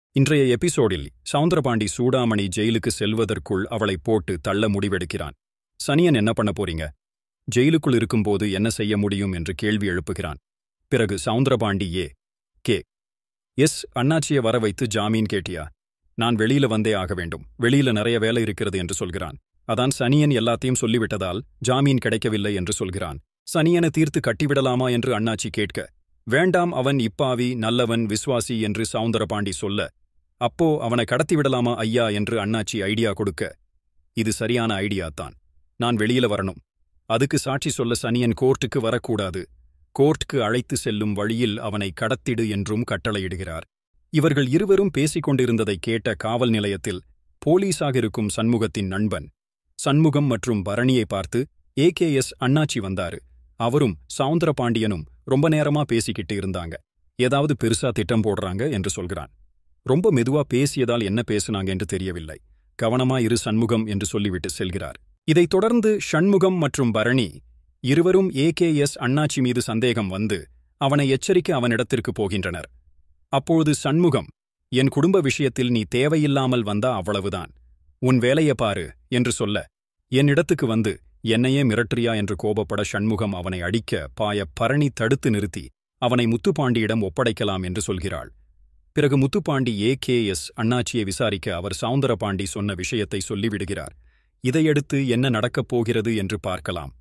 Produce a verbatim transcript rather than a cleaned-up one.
இன்றைய எபிசோடில் சவுந்தரபாண்டி சூடாமணி ஜெயிலுக்கு செல்வதற்குள் அவளை போட்டு தள்ள முடிவெடுக்கிறான். சனியன் என்ன பண்ண போறீங்க? ஜெயிலுக்குள் இருக்கும்போது என்ன செய்ய முடியும் என்று கேள்வி எழுப்புகிறான். பிறகு சவுந்தரபாண்டி ஏ கே எஸ் அண்ணாச்சியை வர வைத்து ஜாமீன் கேட்டியா? நான் வெளியில வந்தே ஆக வேண்டும், வெளியில நிறைய வேலை இருக்கிறது என்று சொல்கிறான். அதான் சனியன் எல்லாத்தையும் சொல்லிவிட்டதால் ஜாமீன் கிடைக்கவில்லை என்று சொல்கிறான். சனியனை தீர்த்து கட்டிவிடலாமா என்று அண்ணாச்சி கேட்க, வேண்டாம், அவன் இப்பாவி, நல்லவன், விசுவாசி என்று சவுந்தரபாண்டி சொல்ல, அப்போ அவனை கடத்திவிடலாமா ஐயா என்று அண்ணாச்சி ஐடியா கொடுக்க, இது சரியான ஐடியா தான், நான் வெளியில வரணும், அதுக்கு சாட்சி சொல்ல சனியன் கோர்ட்டுக்கு வரக்கூடாது, கோர்ட்டுக்கு அழைத்து செல்லும் வழியில் அவனை கடத்திடு என்றும் கட்டளையிடுகிறார். இவர்கள் இருவரும் பேசிக் கொண்டிருந்ததை கேட்ட காவல் நிலையத்தில் போலீஸாக இருக்கும் சண்முகத்தின் நண்பன் சண்முகம் மற்றும் பரணியை பார்த்து, ஏ கே எஸ் அண்ணாச்சி வந்தாரு, அவரும் சவுந்தரபாண்டியனும் ரொம்ப நேரமா பேசிக்கிட்டு இருந்தாங்க, ஏதாவது பெருசா திட்டம் போடுறாங்க என்று சொல்கிறான். ரொம்ப மெதுவா பேசியதால் என்ன பேசுனாங்க என்று தெரியவில்லை, கவனமா இரு சண்முகம் என்று சொல்லிவிட்டு செல்கிறார். இதைத் தொடர்ந்து ஷண்முகம் மற்றும் பரணி இருவரும் ஏ கே எஸ் அண்ணாச்சி மீது சந்தேகம் வந்து அவனை எச்சரிக்க அவனிடத்திற்கு போகின்றனர். அப்பொழுது சண்முகம், என் குடும்ப விஷயத்தில் நீ தேவையில்லாமல் வந்தா அவ்வளவுதான், உன் வேலையை பாரு என்று சொல்ல, என் இடத்துக்கு வந்து என்னையே மிரட்டுறியா என்று கோபப்பட ஷண்முகம் அவனை அடிக்க பாய பரணி தடுத்து நிறுத்தி அவனை முத்துப்பாண்டியிடம் ஒப்படைக்கலாம் என்று சொல்கிறாள். பிறகு முத்துப்பாண்டி ஏ கே எஸ் அண்ணாச்சியை விசாரிக்க அவர் சவுந்தரபாண்டி சொன்ன விஷயத்தை சொல்லிவிடுகிறார். இதையடுத்து என்ன நடக்கப் போகிறது என்று பார்க்கலாம்.